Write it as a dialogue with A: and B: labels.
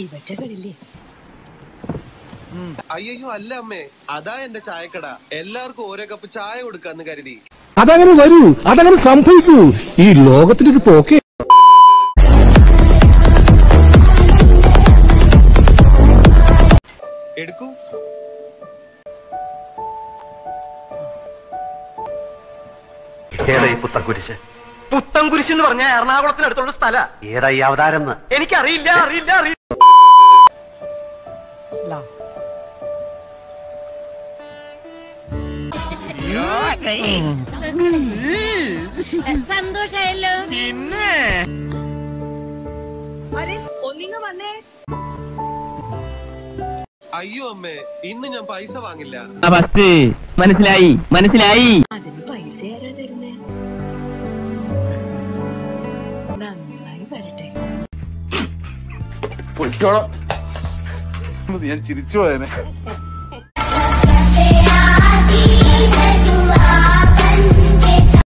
A: ഇവറ്റകളില്ലേ?
B: അയ്യോ അല്ല അമ്മേ, അതാ എന്റെ ചായക്കട. എല്ലാവർക്കും ഓരോ കപ്പ് ചായ കൊടുക്കാന്ന് കരുതി.
C: അതങ്ങനെ വരൂ, അതങ്ങനെ സംഭവിക്കൂ. ഈ ലോകത്തിലൊരു പോക്കേ.
B: എടുക്കൂ.
D: ഏതായി പുത്തൻകുരിശ്?
E: പുത്തൻകുരിശ് എന്ന് പറഞ്ഞാൽ എറണാകുളത്തിനടുത്തുള്ള സ്ഥല.
D: ഏതായി അവതാരം?
E: എനിക്കറിയില്ല.
A: സന്തോഷായല്ലോ. ഒന്നിങ്ങ് വന്നേ.
B: അയ്യോ അമ്മേ, ഇന്ന് ഞാൻ പൈസ വാങ്ങില്ല.
E: മനസ്സിലായി.
A: അതിന് പൈസ ആരാ തരുന്നേ? നന്നായി വരട്ടെ.
C: ഞാൻ ചിരിച്ചു പോയനെ.